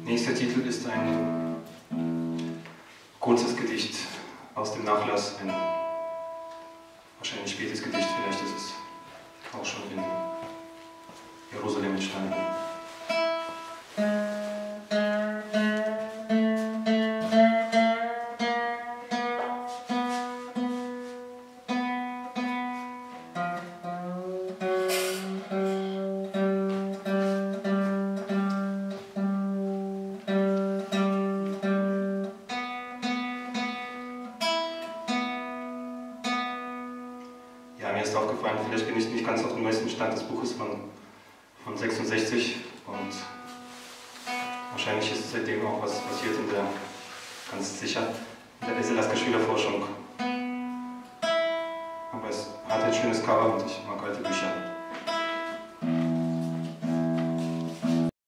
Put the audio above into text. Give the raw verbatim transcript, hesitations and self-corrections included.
Nächster Titel ist ein kurzes Gedicht aus dem Nachlass, ein wahrscheinlich spätes Gedicht, vielleicht ist es auch schon in Jerusalem entstanden. Ja, mir ist aufgefallen, vielleicht bin ich nicht ganz auf dem neuesten Stand des Buches von, von sechsundsechzig und wahrscheinlich ist seitdem auch was passiert in der, ganz sicher, in der Eselasker Schülerforschung. Aber es hat ein schönes Cover und ich mag alte Bücher.